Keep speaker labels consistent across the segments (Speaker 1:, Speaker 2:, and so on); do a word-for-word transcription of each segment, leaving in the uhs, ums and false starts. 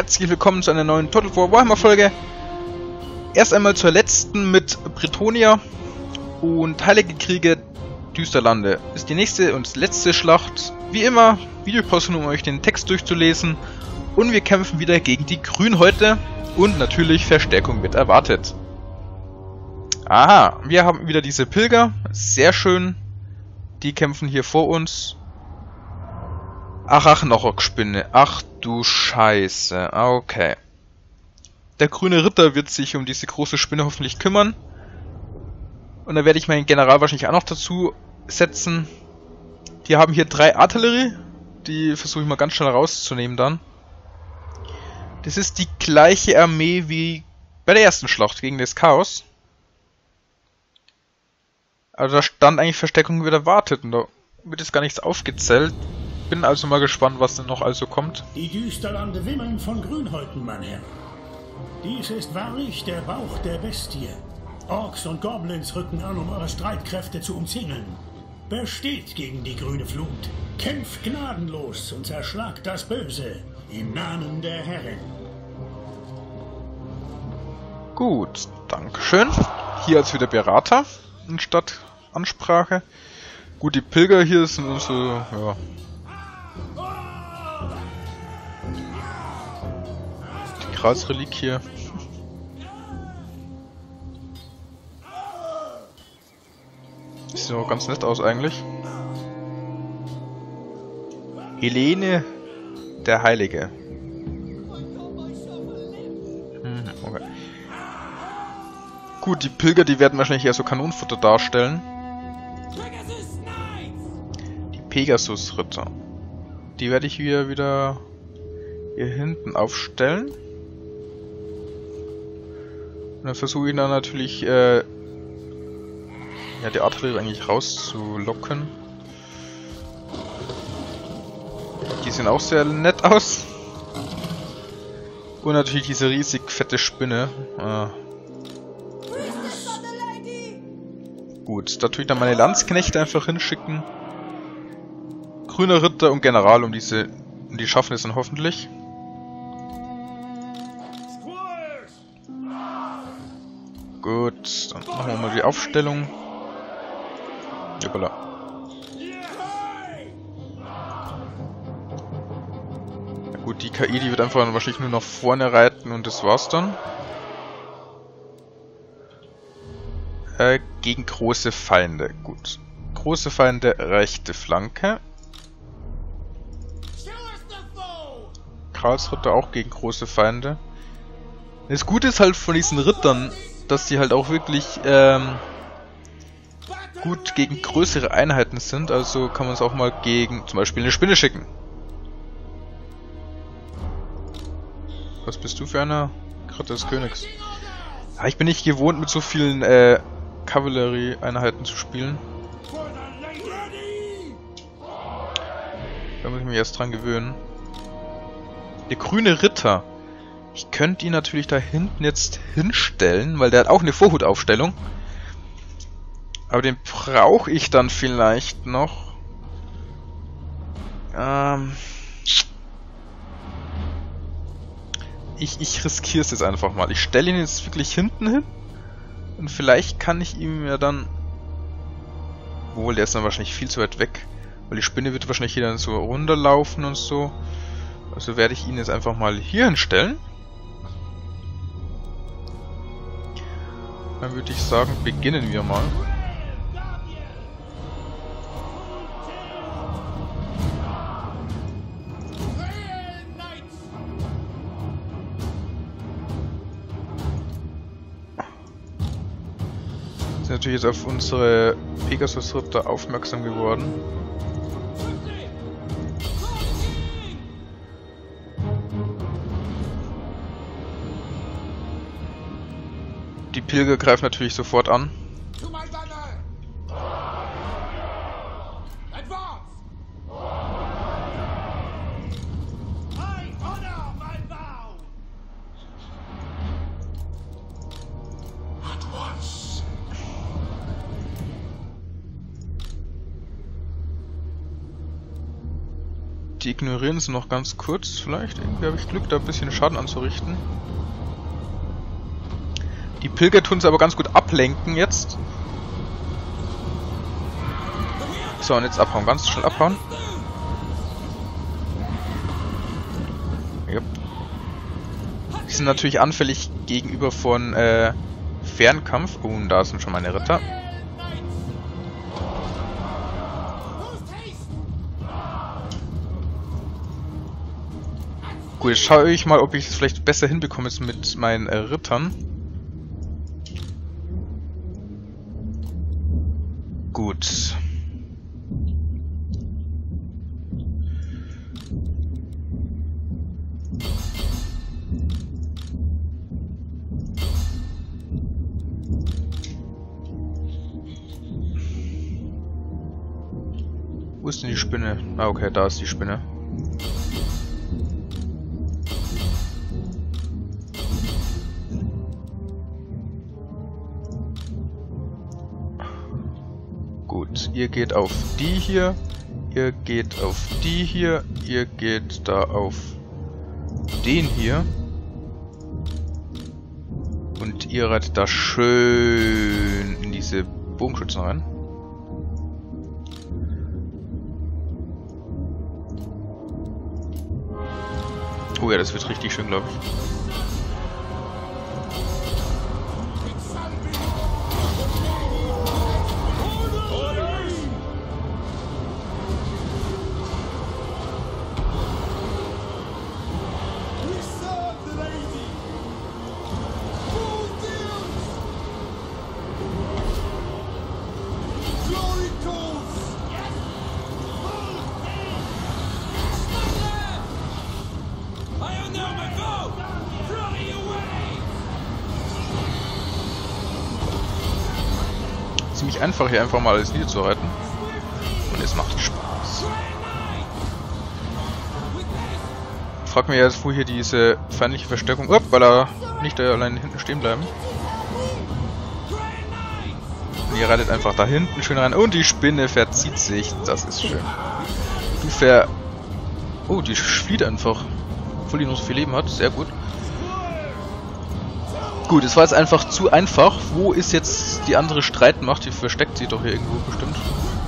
Speaker 1: herzlich willkommen zu einer neuen Total War Warhammer Folge. Erst einmal zur letzten mit Bretonnia und Heilige Kriege Düsterlande. Ist die nächste und letzte Schlacht. Wie immer, Videopause, um euch den Text durchzulesen. Und wir kämpfen wieder gegen die Grünhäute. Und natürlich Verstärkung wird erwartet. Aha, wir haben wieder diese Pilger. Sehr schön. Die kämpfen hier vor uns. Ach, ach, noch Spinne. Ach du Scheiße. Okay. Der grüne Ritter wird sich um diese große Spinne hoffentlich kümmern. Und dann werde ich meinen General wahrscheinlich auch noch dazu setzen. Die haben hier drei Artillerie. Die versuche ich mal ganz schnell rauszunehmen dann. Das ist die gleiche Armee wie bei der ersten Schlacht gegen das Chaos. Also da stand eigentlich Verstärkung wieder erwartet und da wird jetzt gar nichts aufgezählt. Bin also mal gespannt, was denn noch also kommt.
Speaker 2: Die Düsterlande wimmeln von Grünhäuten, mein Herr. Dies ist wahrlich der Bauch der Bestie. Orks und Goblins rücken an, um eure Streitkräfte zu umzingeln. Besteht gegen die grüne Flut. Kämpft gnadenlos und zerschlagt das Böse im Namen der Herren.
Speaker 1: Gut, dankeschön. Hier als wieder Berater anstatt Ansprache. Gut, die Pilger hier sind unsere, ja... die Gralsreliquie. Sieht auch ganz nett aus eigentlich. Helene der Heilige. Hm, okay. Gut, die Pilger, die werden wahrscheinlich eher so Kanonenfutter darstellen. Die Pegasus-Ritter. Die werde ich hier wieder hier hinten aufstellen. Und dann versuche ich dann natürlich äh, ja, die Artillerie eigentlich rauszulocken. Die sehen auch sehr nett aus. Und natürlich diese riesig fette Spinne. Ah. Gut, da tue ich dann meine Landsknechte einfach hinschicken. Grüner Ritter und General, um diese, um die schaffen es dann hoffentlich. Gut, dann machen wir mal die Aufstellung. Juppala. Ja gut, die K I, die wird einfach wahrscheinlich nur nach vorne reiten und das war's dann. Äh, gegen große Feinde. Gut. Große Feinde, rechte Flanke. Karlsritter auch gegen große Feinde. Das Gute ist halt von diesen Rittern, dass die halt auch wirklich ähm, gut gegen größere Einheiten sind. Also kann man es auch mal gegen zum Beispiel eine Spinne schicken. Was bist du für einer? Ritter des Königs. Ja, ich bin nicht gewohnt, mit so vielen äh, Kavallerie-Einheiten zu spielen. Da muss ich mich erst dran gewöhnen. Der grüne Ritter. Ich könnte ihn natürlich da hinten jetzt hinstellen, weil der hat auch eine Vorhutaufstellung. Aber den brauche ich dann vielleicht noch. Ähm ich ich riskiere es jetzt einfach mal. Ich stelle ihn jetzt wirklich hinten hin. Und vielleicht kann ich ihm ja dann... Obwohl, der ist dann wahrscheinlich viel zu weit weg. Weil die Spinne wird wahrscheinlich hier dann so runterlaufen und so. Also werde ich ihn jetzt einfach mal hier hinstellen. Dann würde ich sagen, beginnen wir mal. Wir sind natürlich jetzt auf unsere Pegasus-Ritter aufmerksam geworden. Die Pilger greifen natürlich sofort an. Die ignorieren es noch ganz kurz, vielleicht. Irgendwie habe ich Glück, da ein bisschen Schaden anzurichten. Die Pilger tun es aber ganz gut ablenken jetzt. So, und jetzt abhauen. Ganz schnell abhauen. Yep. Die sind natürlich anfällig gegenüber von äh, Fernkampf. Oh, und da sind schon meine Ritter. Gut, jetzt schaue ich mal, ob ich es vielleicht besser hinbekomme jetzt mit meinen äh, Rittern. Gut. Wo ist denn die Spinne? Ah, okay, da ist die Spinne. Gut, ihr geht auf die hier, ihr geht auf die hier, ihr geht da auf den hier. Und ihr reitet da schön in diese Bogenschützen rein. Oh ja, das wird richtig schön, glaube ich. Ziemlich einfach hier einfach mal alles niederzureiten. Und es macht Spaß. Ich frag mich jetzt, wo hier diese feindliche Verstärkung... Upp, weil er nicht da allein hinten stehen bleiben. Und ihr reitet einfach da hinten schön rein. Und die Spinne verzieht sich. Das ist schön. Du ver... Oh, die flieht einfach. Obwohl die noch so viel Leben hat. Sehr gut. Gut, es war jetzt einfach zu einfach. Wo ist jetzt die andere Streitmacht? Die versteckt sie doch hier irgendwo bestimmt.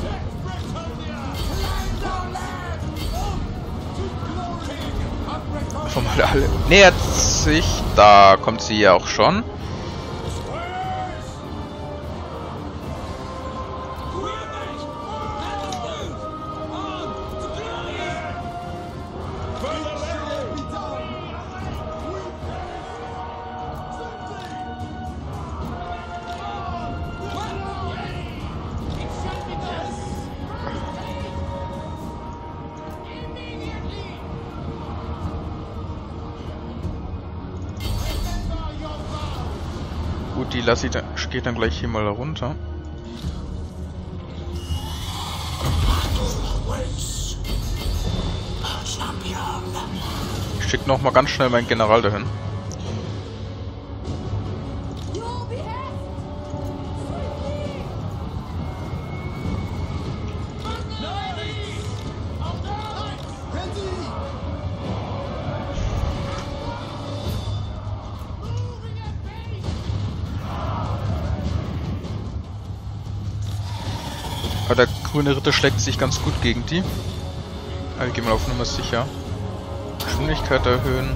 Speaker 1: Einfach mal alle. Nähert sich. Da kommt sie ja auch schon. Gut, die lasse ich dann, geht dann gleich hier mal runter. Ich schicke noch mal ganz schnell meinen General dahin. Aber der grüne Ritter schlägt sich ganz gut gegen die. Aber wir gehen mal auf Nummer sicher. Geschwindigkeit erhöhen.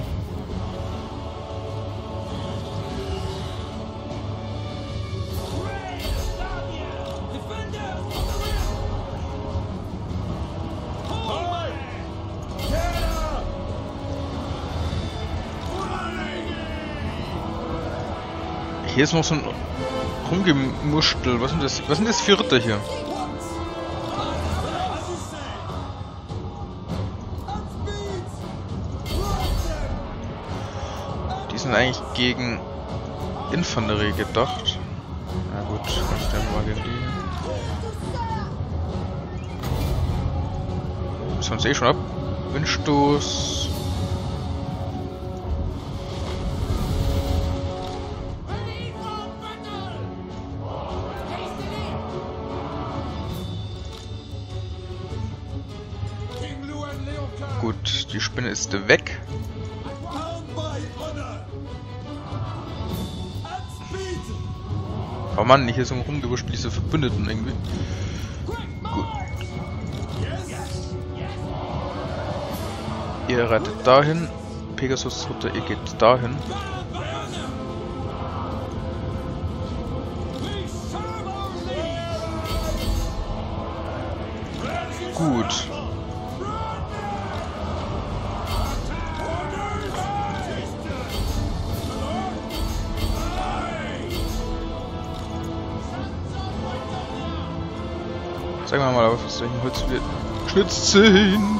Speaker 1: Hier ist noch so ein Rumgemuschtel. Was sind das? Was sind das für Ritter hier? Die sind eigentlich gegen Infanterie gedacht. Na gut, dann stellen wir mal gegen die. Müssen wir uns eh schon ab. Windstoß. die Spinne ist weg. Oh Mann, hier sind rumgewuscht diese Verbündeten irgendwie. Gut. Ihr reitet dahin. Pegasus Ritter, ihr geht dahin. Gut. Sagen wir mal, auf welchen Holz wir geschützt sind.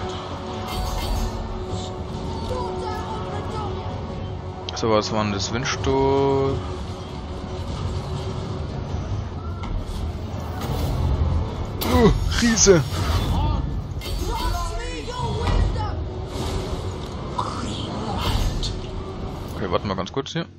Speaker 1: So, was war denn das? Windstoß? Oh, Riese! Okay, warten wir ganz kurz hier.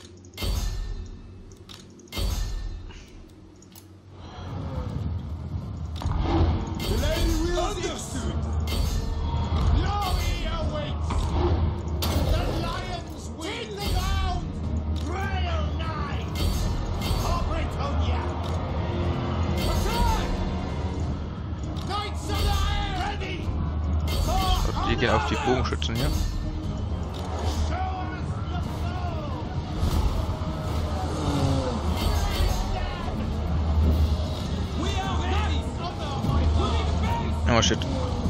Speaker 1: Die gehen auf die Bogenschützen hier. Oh shit.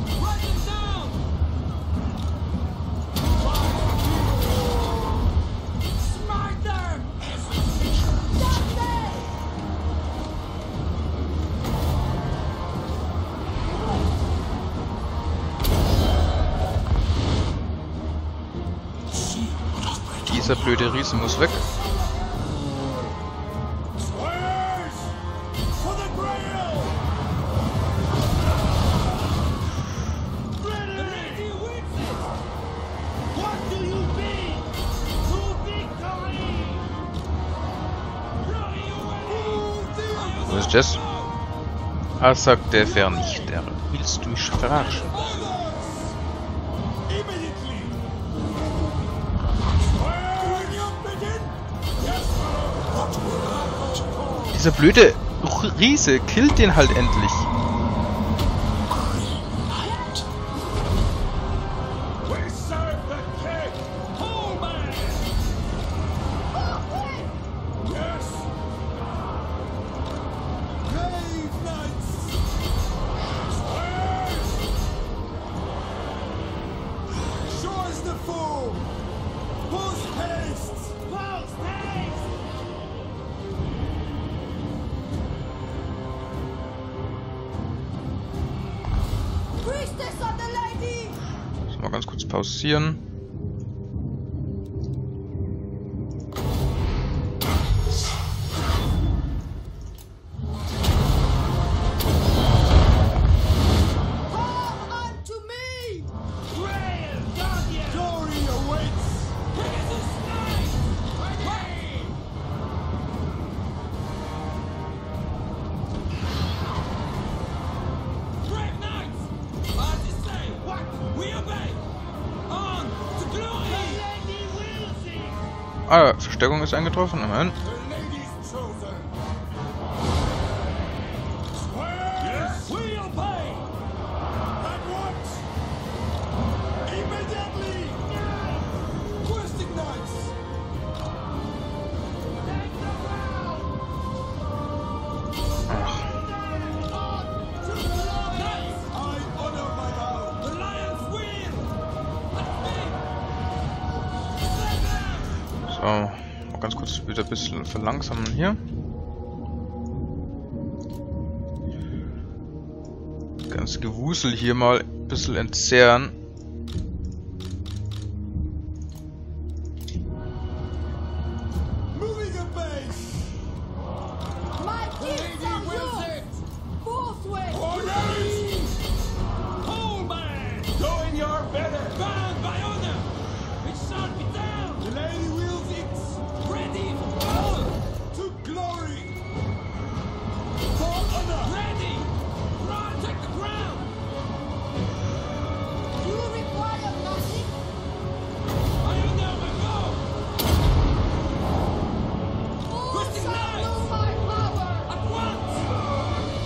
Speaker 1: Dieser blöde Riese muss weg. Was ist das? Ah, sagt der Vernichter. Willst du mich verarschen? Dieser blöde Riese killt den halt endlich. Mal ganz kurz pausieren. Ah, Verstärkung ist eingetroffen, immerhin. So, mal ganz kurz wieder ein bisschen verlangsamen hier. Ganz Gewusel hier mal ein bisschen entzerren.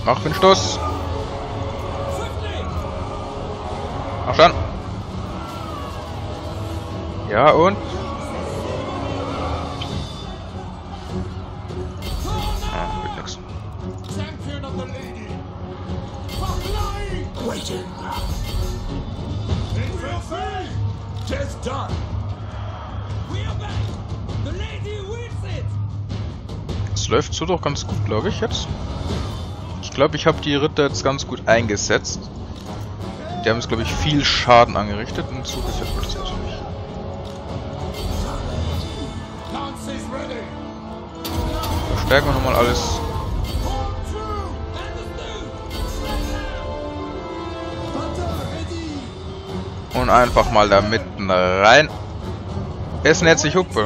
Speaker 1: Mach Windstoß. Mach schon. Ja, und? Ah, wird nix. Es läuft so doch ganz gut, glaube ich, jetzt. Ich glaube, ich habe die Ritter jetzt ganz gut eingesetzt. Die haben jetzt, glaube ich, viel Schaden angerichtet und so gefällt mir das natürlich. Verstärken wir nochmal alles. Und einfach mal da mitten rein. Es nähert sich Huppe.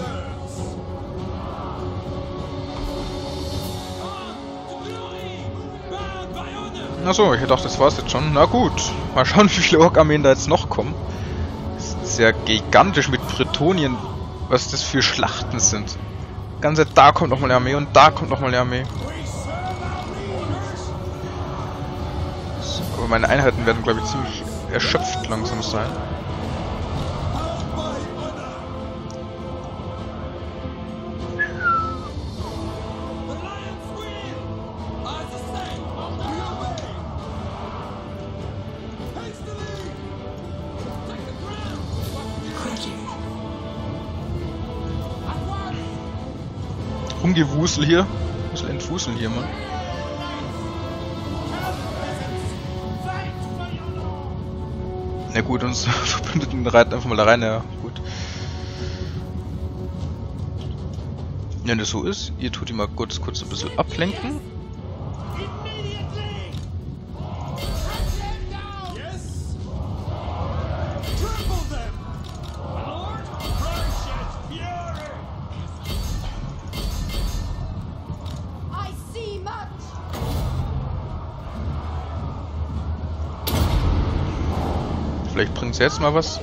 Speaker 1: Achso, ich dachte, das war's jetzt schon. Na gut, mal schauen, wie viele Ork-Armeen da jetzt noch kommen. Das ist ja gigantisch mit Bretonien, was das für Schlachten sind. Ganze da kommt nochmal eine Armee und da kommt nochmal eine Armee. So, aber meine Einheiten werden, glaube ich, ziemlich erschöpft langsam sein. Rumgewusel hier. Ein bisschen entwuseln hier, Mann. Na gut, uns Verbündeten reiten einfach mal da rein, ja, gut. Wenn das so ist, ihr tut ihn mal kurz, kurz ein bisschen ablenken. Vielleicht bringt es jetzt mal was.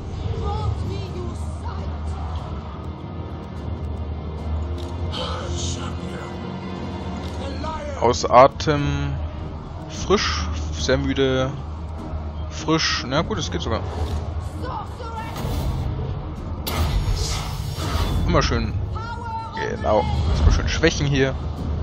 Speaker 1: Aus Atem, frisch, sehr müde, frisch. Na gut, es geht sogar. Immer schön. Genau. Immer schön schwächen hier.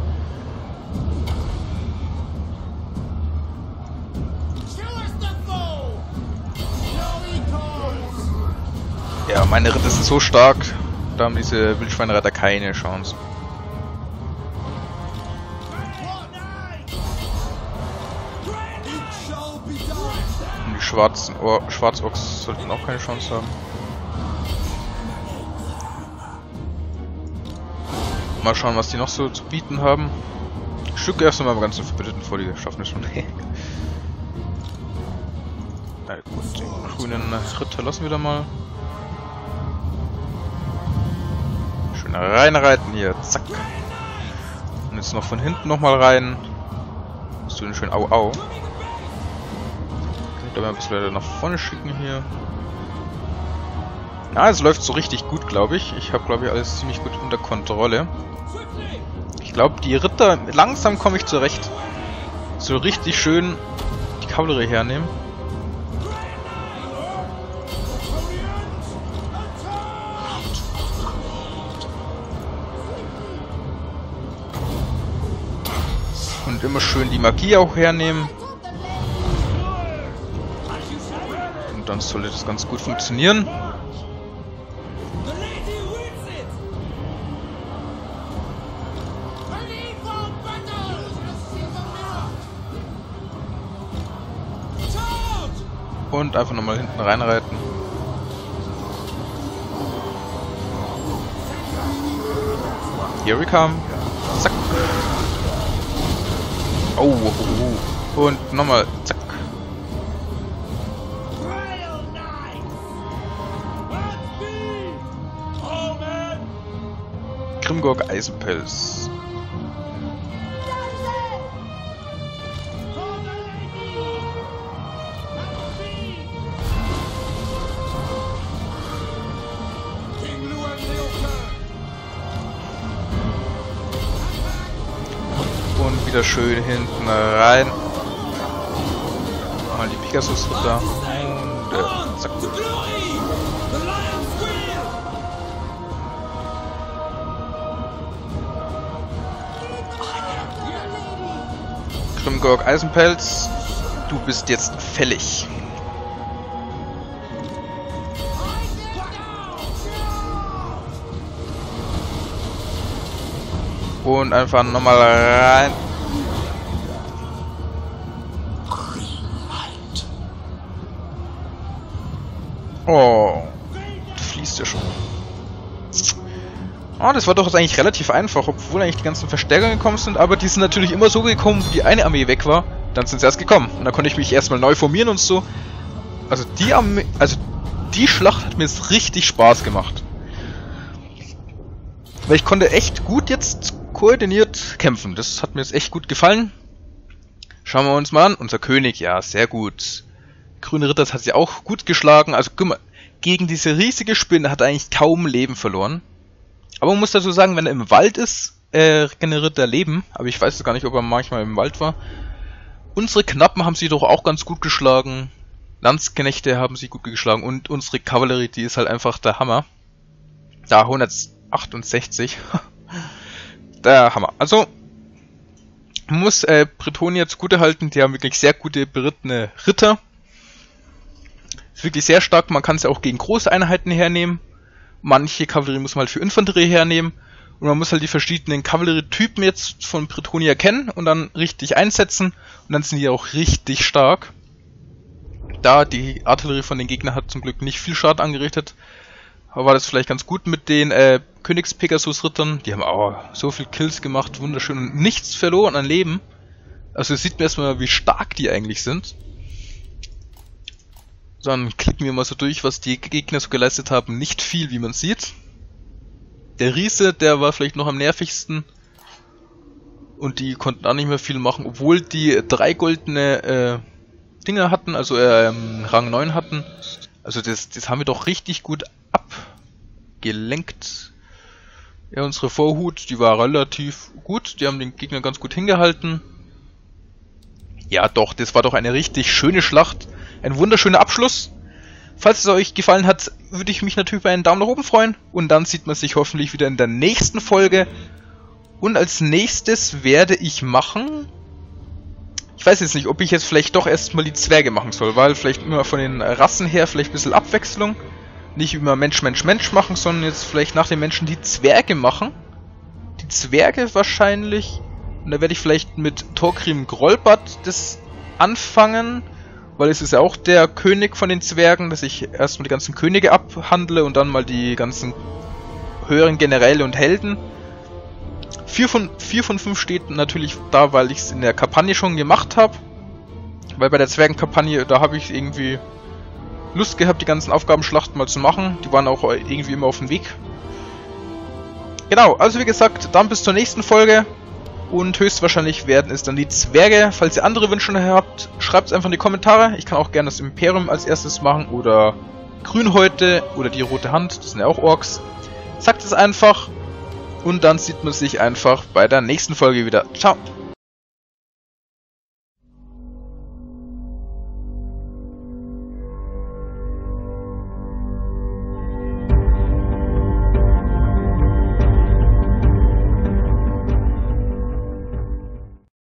Speaker 1: Ja, meine Ritter sind so stark, da haben diese Wildschweinreiter keine Chance. Und die schwarzen Ohr Schwarzochs sollten auch keine Chance haben. Mal schauen, was die noch so zu bieten haben. Ich stücke erst einmal ganz Verbündeten vor, die schaffen es schon. Na gut, den grünen Ritter lassen wir da mal. Reinreiten hier, zack. Und jetzt noch von hinten nochmal rein. Musst du den schön au au. Kann ich da mal ein bisschen nach vorne schicken hier. Ja, es läuft so richtig gut, glaube ich. Ich habe, glaube ich, alles ziemlich gut unter Kontrolle. Ich glaube, die Ritter, langsam komme ich zurecht. So richtig schön die Kavallerie hernehmen. Und immer schön die Magie auch hernehmen. Und dann sollte das ganz gut funktionieren. Und einfach nochmal hinten reinreiten. Here we come. Zack. Oh, oh, oh. Und nochmal, zack. Grimgorg Eisenpelz. Und wieder schön hinten rein. Mal die Pegasus-Ritter. Und äh, zack. Grimgorg Eisenpelz, du bist jetzt fällig. Und einfach nochmal rein. Oh, das fließt ja schon. Oh, das war doch jetzt eigentlich relativ einfach, obwohl eigentlich die ganzen Verstärker gekommen sind, aber die sind natürlich immer so gekommen, wo die eine Armee weg war, dann sind sie erst gekommen. Und dann konnte ich mich erstmal neu formieren und so. Also die Armee, also die Schlacht hat mir jetzt richtig Spaß gemacht. Weil ich konnte echt gut jetzt koordiniert kämpfen. Das hat mir jetzt echt gut gefallen. Schauen wir uns mal an. Unser König, ja, sehr gut. Grüne Ritter hat sie auch gut geschlagen. Also guck mal, gegen diese riesige Spinne hat er eigentlich kaum Leben verloren. Aber man muss dazu sagen, wenn er im Wald ist, äh, regeneriert er Leben. Aber ich weiß gar nicht, ob er manchmal im Wald war. Unsere Knappen haben sie doch auch ganz gut geschlagen. Landsknechte haben sie gut geschlagen. Und unsere Kavallerie, die ist halt einfach der Hammer. Da hundertachtundsechzig. Der Hammer. Also, man muss äh, Bretonien zugute halten. Die haben wirklich sehr gute berittene Ritter. Ist wirklich sehr stark. Man kann es ja auch gegen große Einheiten hernehmen. Manche Kavallerie muss man halt für Infanterie hernehmen. Und man muss halt die verschiedenen Kavallerietypen jetzt von Bretonien kennen und dann richtig einsetzen. Und dann sind die auch richtig stark. Da die Artillerie von den Gegnern hat zum Glück nicht viel Schaden angerichtet. Aber war das vielleicht ganz gut mit den äh, Königs-Pegasus-Rittern. Die haben auch so viel Kills gemacht, wunderschön. Und nichts verloren an Leben. Also sieht man erstmal, wie stark die eigentlich sind. Dann klicken wir mal so durch, was die Gegner so geleistet haben. Nicht viel, wie man sieht. Der Riese, der war vielleicht noch am nervigsten. Und die konnten auch nicht mehr viel machen, obwohl die drei goldene äh, Dinger hatten, also äh, Rang neun hatten. Also das, das haben wir doch richtig gut abgelenkt. Ja, unsere Vorhut, die war relativ gut. Die haben den Gegner ganz gut hingehalten. Ja doch, das war doch eine richtig schöne Schlacht. Ein wunderschöner Abschluss. Falls es euch gefallen hat, würde ich mich natürlich über einen Daumen nach oben freuen. Und dann sieht man sich hoffentlich wieder in der nächsten Folge. Und als nächstes werde ich machen... Ich weiß jetzt nicht, ob ich jetzt vielleicht doch erstmal die Zwerge machen soll, weil vielleicht immer von den Rassen her vielleicht ein bisschen Abwechslung. Nicht immer Mensch, Mensch, Mensch machen, sondern jetzt vielleicht nach den Menschen die Zwerge machen. Die Zwerge wahrscheinlich. Und da werde ich vielleicht mit Thorgrim Grolbart das anfangen. Weil es ist ja auch der König von den Zwergen, dass ich erstmal die ganzen Könige abhandle und dann mal die ganzen höheren Generäle und Helden. vier von fünf steht natürlich da, weil ich es in der Kampagne schon gemacht habe. Weil bei der Zwergenkampagne, da habe ich irgendwie Lust gehabt, die ganzen Aufgabenschlachten mal zu machen. Die waren auch irgendwie immer auf dem Weg. Genau, also wie gesagt, dann bis zur nächsten Folge. Und höchstwahrscheinlich werden es dann die Zwerge. Falls ihr andere Wünsche habt, schreibt es einfach in die Kommentare. Ich kann auch gerne das Imperium als erstes machen oder Grünhäute oder die Rote Hand. Das sind ja auch Orks. Sagt es einfach und dann sieht man sich einfach bei der nächsten Folge wieder. Ciao!